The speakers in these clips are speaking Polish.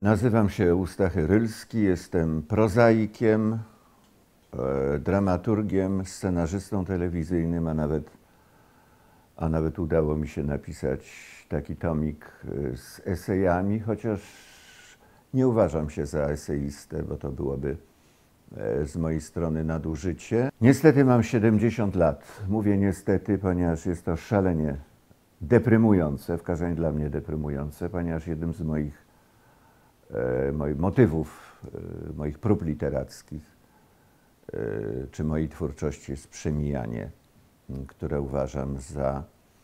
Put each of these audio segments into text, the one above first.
Nazywam się Eustachy Rylski, jestem prozaikiem, dramaturgiem, scenarzystą telewizyjnym, a nawet udało mi się napisać taki tomik z esejami, chociaż nie uważam się za eseistę, bo to byłoby z mojej strony nadużycie. Niestety mam 70 lat. Mówię niestety, ponieważ jest to szalenie deprymujące, wskazanie dla mnie deprymujące, ponieważ jednym z moich motywów, moich prób literackich czy mojej twórczości jest przemijanie, które uważam za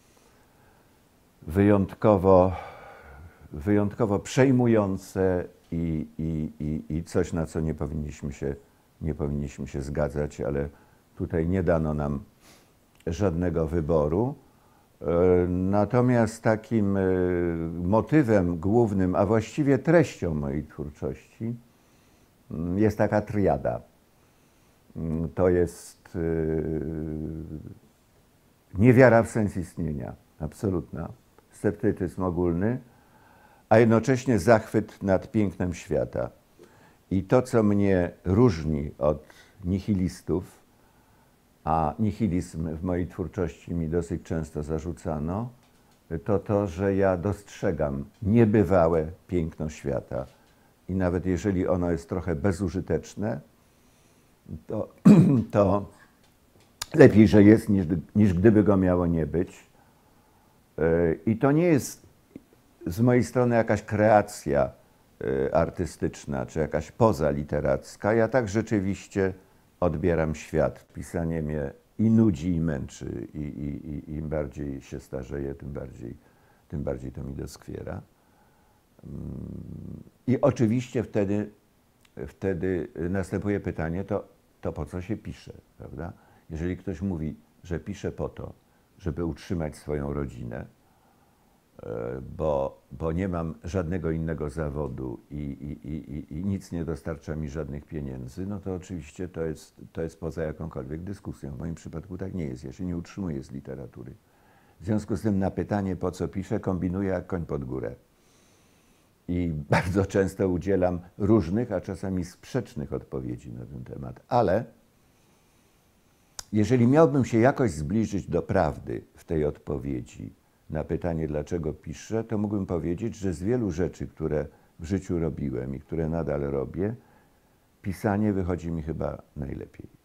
wyjątkowo przejmujące i coś, na co nie powinniśmy się zgadzać, ale tutaj nie dano nam żadnego wyboru. Natomiast takim motywem głównym, a właściwie treścią mojej twórczości jest taka triada. To jest niewiara w sens istnienia, absolutna, sceptycyzm ogólny, a jednocześnie zachwyt nad pięknem świata. I to, co mnie różni od nihilistów, a nihilizm w mojej twórczości mi dosyć często zarzucano, to to, że ja dostrzegam niebywałe piękno świata. I nawet jeżeli ono jest trochę bezużyteczne, to lepiej, że jest, niż gdyby go miało nie być. I to nie jest z mojej strony jakaś kreacja artystyczna, czy jakaś poza literacka. Ja tak rzeczywiście odbieram świat. Pisanie mnie i nudzi, i męczy. I im bardziej się starzeję, tym bardziej to mi doskwiera. I oczywiście wtedy następuje pytanie, to po co się pisze, prawda? Jeżeli ktoś mówi, że pisze po to, żeby utrzymać swoją rodzinę, bo nie mam żadnego innego zawodu i nic nie dostarcza mi żadnych pieniędzy, no to oczywiście to jest poza jakąkolwiek dyskusją. W moim przypadku tak nie jest. Ja się nie utrzymuję z literatury. W związku z tym na pytanie, po co piszę, kombinuję jak koń pod górę. I bardzo często udzielam różnych, a czasami sprzecznych odpowiedzi na ten temat. Ale jeżeli miałbym się jakoś zbliżyć do prawdy w tej odpowiedzi na pytanie, dlaczego piszę, to mógłbym powiedzieć, że z wielu rzeczy, które w życiu robiłem i które nadal robię, pisanie wychodzi mi chyba najlepiej.